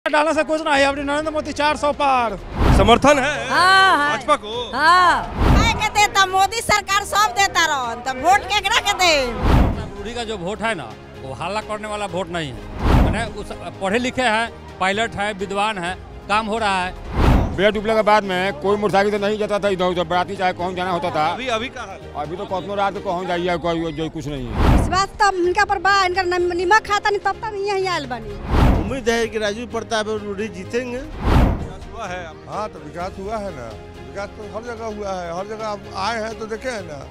डालने से कुछ नहीं, अपनी नरेंद्र मोदी 400 पार समर्थन है भाजपा को। के देता मोदी सरकार सब देता रहो तो वोट केकरा के दे। रूढ़ी का जो वोट है ना वो हल्ला करने वाला वोट नहीं है। मैंने उस पढ़े लिखे हैं, पायलट है, विद्वान है, काम हो रहा है। बेड डूबने के बाद में कोई मोटरसाइकिल तो नहीं जाता था इधर उधर, बराती चाहे कौन जाना होता था। अभी का हाल है? अभी तो कौन रात को कौन जाइए, कोई कुछ नहीं है। इस बात तब इनका पर बा इनका निमक खाता नहीं तब तक यहीं आयल बनी। उम्मीद है कि राजू प्रताप और रूढ़ी जीतेंगे। विकास हुआ है? हाँ तो विकास हुआ है ना, विकास तो हर जगह हुआ है, हर जगह आप आए हैं तो देखे हैं ना।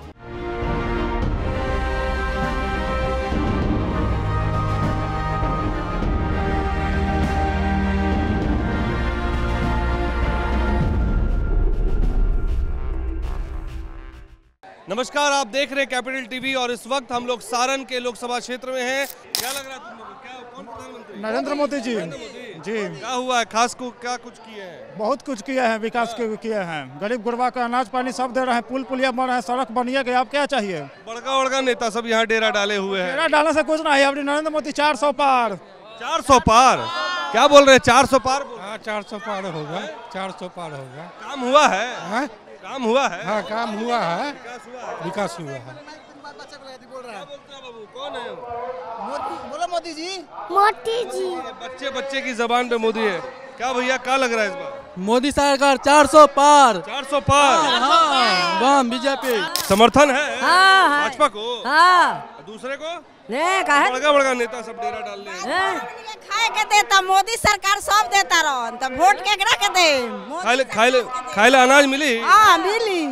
नमस्कार, आप देख रहे हैं कैपिटल टीवी और इस वक्त हम लोग सारण के लोकसभा क्षेत्र में हैं। क्या लग रहा है तुम लोगों को? क्या कौन प्रधानमंत्री? नरेंद्र मोदी जी। जी क्या हुआ है खास को, क्या कुछ किए हैं? बहुत कुछ किए हैं, विकास के किए हैं। गरीब गुरबा का अनाज पानी सब दे रहे हैं, पुल पुलिया बन रहे हैं, सड़क बनिए गए। आप क्या चाहिए? बड़का नेता सब यहाँ डेरा डाले हुए हैं। डेरा डालने से कुछ नहीं, अपनी नरेंद्र मोदी 400 पार 400 पार क्या बोल रहे हैं? 400 पार? हाँ 400 पार होगा, 400 पार होगा। काम हुआ है? हाँ? काम हुआ है? हाँ काम हुआ है, विकास हुआ है। विकास हुआ है। क्या बोलते हैं बाबू, कौन है? बोलो मोदी जी। बच्चे की जबान पे मोदी है। क्या भैया क्या लग रहा है इस बार? मोदी सरकार 400 पार 400 पार बम बीजेपी समर्थन है भाजपा को। दूसरे को बड़का नेता सब डेरा डाल रहे हैं। खाए के देता मोदी सरकार सब देता रहो तो वोट केकरा के दे। खाइले अनाज मिली? हाँ मिली।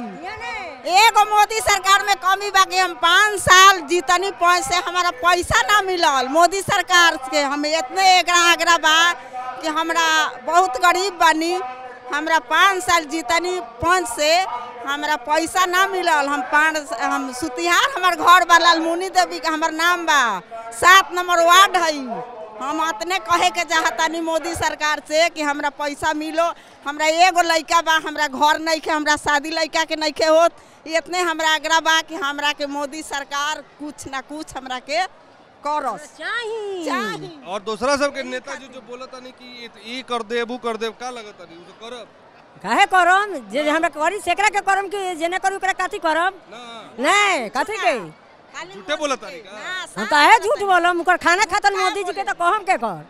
एगो मोदी सरकार में कमी बाकी हम 5 साल जीतनी से हमारा पैसा ना मिलल मोदी सरकार के। हम इतने आग्रह बा कि हमरा बहुत गरीब बनी, हमरा 5 साल जीतनी से हमरा पैसा ना मिलल। हम सुतिहार हमार घर बा लालमुनी देवी का हमार नाम बा, 7 नंबर वार्ड है। हम इतने कहे के चाहतानी मोदी सरकार से कि हमरा पैसा मिलो। हमरा एगो लड़का बा, हमरा घर नहीं के, हमरा शादी लड़का के नहीं के होत। इतने हमरा आग्रह बा कि हमरा के मोदी सरकार कुछ ना कुछ हमरा के करस चाहिए। और दूसरा सब के नेता जो बोला था नहीं कि ये कर दे वो कर दे, का लगता नहीं उसे करब? काहे करम जे हमरा करी सेकरा के करम कि जेने करू ओकरा काथी करम नहीं काथी के झूठे बोला था नहीं का? हम काहे झूठ बोलम? ओकर खाना खातल मोदी जी के तो कहम के कर।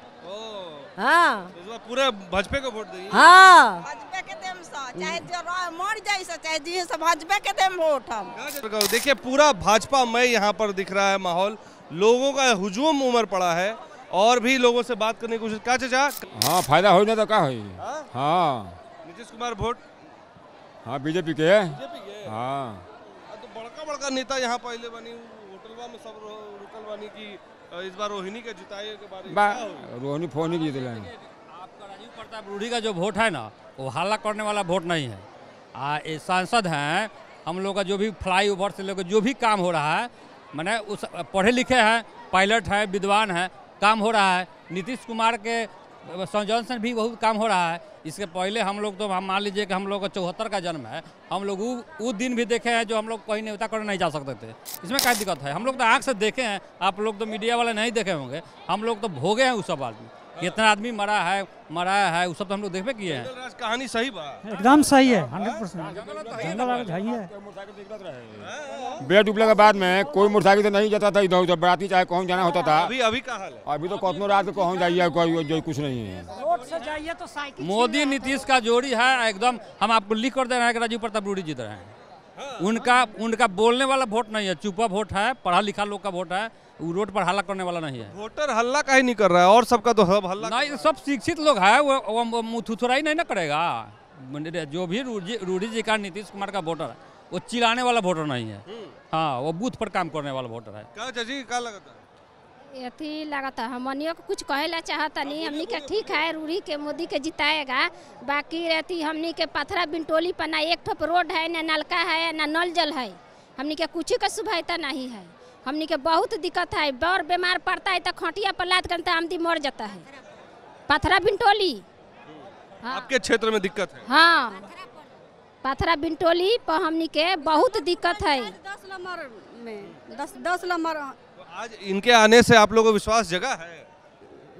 हां तो पूरा भाजपा को वोट देंगे। हां भाजपा के देम चाहे जो मर जाए चाहे जी सब भाजपा के देम वोट हम। देखिए पूरा भाजपा में यहाँ पर दिख रहा है माहौल, लोगों का हुजूम उमड़ पड़ा है और भी लोगों से बात करने की कोशिश। क्या चाचा? हाँ फायदा हो ना तो क्या होई? हाँ नीतीश कुमार वोट? हाँ बीजेपी के। हाँ तो बड़का नेता यहाँ पहले बनी होटलवा में सब रुकल बनी की इस बार रोहिणी के जिताए के बारे में रोहिणी फोनी की जीत लें। आपका राजू प्रताप रूढ़ी का जो वोट है ना वो हल्ला करने वाला वोट नहीं है। सांसद हैं हम लोग का, जो भी फ्लाई ओवर से लेकर जो भी काम हो रहा है, मैंने उस पढ़े लिखे हैं, पायलट है, विद्वान है, काम हो रहा है। नीतीश कुमार के संयोजन से भी बहुत काम हो रहा है। इसके पहले हम लोग तो हम मान लीजिए कि हम लोग का 74 का जन्म है, हम लोग वो दिन भी देखे हैं जो हम लोग कहीं नेता करने नहीं जा सकते थे। इसमें क्या दिक्कत है? हम लोग तो आँख से देखे हैं, आप लोग तो मीडिया वाले नहीं देखे होंगे, हम लोग तो भोगे हैं। वो सब आदमी कितना आदमी मराया है वो सब तो हम लोग देखबे किए हैं। कहानी सही बा? एकदम सही है, 100%। बेड डूबने के बाद में कोई मोटरसाइकिल तो नहीं जाता था इधर उधर, बराती चाहे कौन जाना होता था। अभी का हाल है? अभी तो कौन रात को कौन जाइए, कोई कुछ नहीं है। रोड से जाइए तो साइकिल मोदी नीतीश का जोड़ी है एकदम। हम आपको लिख कर दे रहे हैं कि राजू प्रताप रूढ़ी जीत रहे हैं। उनका बोलने वाला वोट नहीं है, चुपा वोट है, पढ़ा लिखा लोग का वोट है। वो रोड पर हल्ला करने वाला नहीं है। वोटर हल्ला काहे नहीं कर रहा है? और सबका तो हल्ला नहीं, सब शिक्षित लोग है, वो मुथुथुराई नहीं ना करेगा। जो भी रूढ़ी जी का नीतीश कुमार का वोटर है वो चिल्लाने वाला वोटर नहीं है। हाँ वो बूथ पर काम करने वाला वोटर है। क्या चाची क्या लगता है? यही लगता है हमनियों को कुछ कहेला चाहता नहीं। हमनी के ठीक है रूढ़ी के मोदी के जिताएगा, बाकी रहती हमनी के पथरा बिंटोली पर ना एक ठोप रोड है, ना नलका है, ना नल जल है। हमनी के कुछ का सुविधा नहीं है। हमनी के बहुत दिक्कत है। बड़ बीमार पड़ता है तो खटिया पर लाद करता आमदी मर जाता है। पथरा बिंटोली आपके क्षेत्र में दिक्कत है? हाँ पथरा बिंटोली पर हमनी के बहुत दिक्कत है। 10 नंबर में 10 नंबर आज इनके आने से आप लोगों को विश्वास जगा है?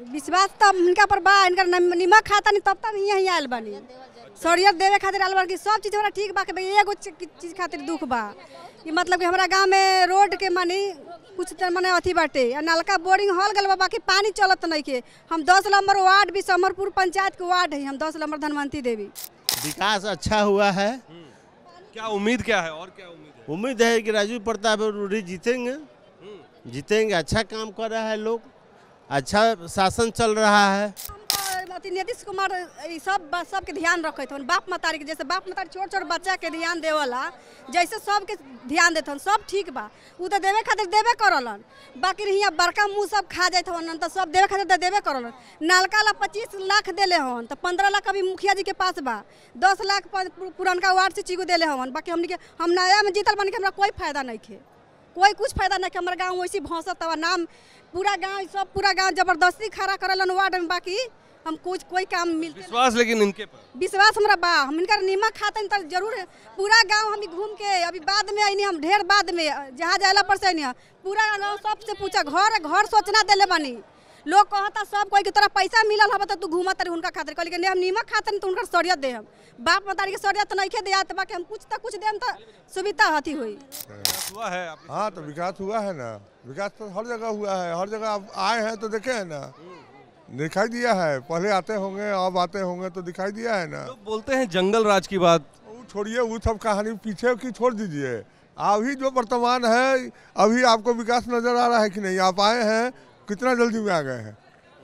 विश्वास तो इनका पर बा, इनका निमक खाता नहीं तब तक यहाँ आयल बनी सरियत देवे खातिर आयल बानी। सब चीज़ हमारा ठीक बा के एगो चीज़ खातिर दुख बा कि मतलब कि हमारा गांव में रोड के मानी कुछ मने अथी बाटे, नलका बोरिंग हल गल बा, बाकी पानी चलत नहीं के। हम 10 नंबर वार्ड भी समरपुर पंचायत के वार्ड है, हम 10 नंबर धनवंती देवी। विकास अच्छा हुआ है। क्या उम्मीद क्या है और क्या उम्मीद है? उम्मीद है कि राजू प्रताप रूढ़ी जीतेंगे, जीतेंगे। अच्छा काम कर रहा है लोग, अच्छा शासन चल रहा है। नीतीश कुमार सबके ध्यान रखत हन, बाप मतारी के जैसे बाप मतारी छोट छोट बच्चा के ध्यान देवला जैसे सबके ध्यान देत हन, सब ठीक बा। उ तो देवे खातिर देवे करलन, बाकी यहाँ बड़का मुँह सब खा जात हन तो सब देवे खातिर देवे करलन। नलका ला 25 लाख देले हन तो 15 लाख अभी मुखिया जी के पास बा, 10 लाख पुरनका वार्ड से चीगो देले हन। बाकी हमने के हम नया में जीतल बन के हमरा कोई फायदा नहीं खे, कोई कुछ फायदा नहीं कि हमारे गाँव वैसी भौसत हवा नाम पूरा गाँव जबरदस्ती खड़ा करलन वार्ड में। बाकी हम कुछ कोई काम मिलते विश्वास लेकिन इनके पर विश्वास हमारा बा, हम इनका नीमक खाते तो जरूर पूरा गांव हम घूम के अभी बाद में आई हम ढेर बाद में जहाँ जाला पर से नहीं पूरा गांव सबसे पूछा घर घर सोचना देले बानी। लोग कहता सब कोई की तरह पैसा मिलल हवा तो तू घूमत रही उनका खातिर, कहली हम नीमक खाते तो उनका सरियत दे हम बाप मतारी के सरियत नहीं खे दिया, बाकी हम कुछ देम तो सुविधा हती हुई। हुआ है हाँ तो विकास हुआ है ना, विकास तो हर जगह हुआ है, हर जगह आप आए हैं तो देखे है ना, दिखाई दिया है। पहले आते होंगे अब आते होंगे तो दिखाई दिया है ना। तो बोलते हैं जंगल राज की बात, वो छोड़िए, वो सब कहानी पीछे की छोड़ दीजिए। अभी जो वर्तमान है अभी आपको विकास नजर आ रहा है कि नहीं? आप आए हैं कितना जल्दी में आ गए हैं,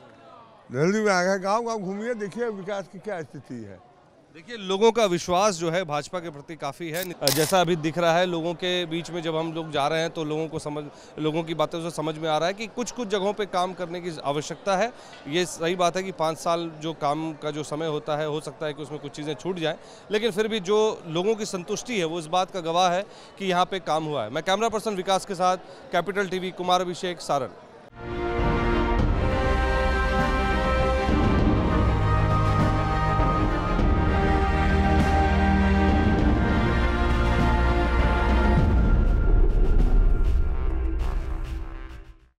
जल्दी में आ गए। गाँव गाँव घूमिए, देखिए विकास की क्या स्थिति है। देखिए लोगों का विश्वास जो है भाजपा के प्रति काफ़ी है। जैसा अभी दिख रहा है लोगों के बीच में जब हम लोग जा रहे हैं तो लोगों की बातों से समझ में आ रहा है कि कुछ जगहों पे काम करने की आवश्यकता है। ये सही बात है कि 5 साल जो काम का जो समय होता है हो सकता है कि उसमें कुछ चीज़ें छूट जाएं, लेकिन फिर भी जो लोगों की संतुष्टि है वो इस बात का गवाह है कि यहाँ पर काम हुआ है। मैं कैमरा पर्सन विकास के साथ कैपिटल TV, कुमार अभिषेक, सारण।